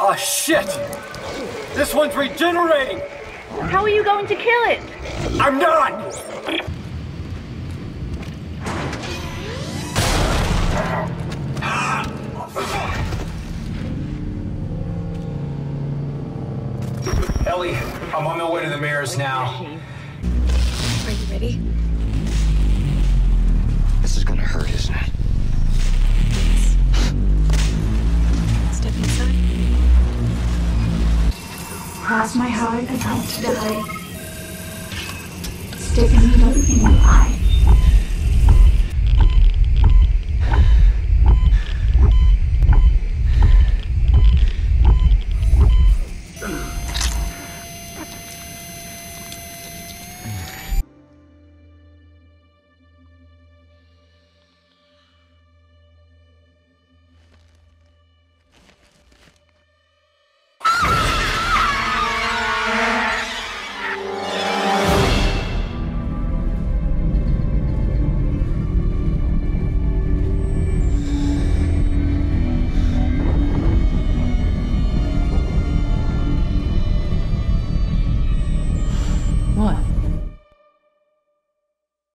Ah, shit! This one's regenerating! How are you going to kill it? I'm not! Ellie, I'm on my way to the mirrors now. Are you ready? This is gonna hurt, isn't it? Step inside. Cross my heart and hope to die. Stick a needle in your eye.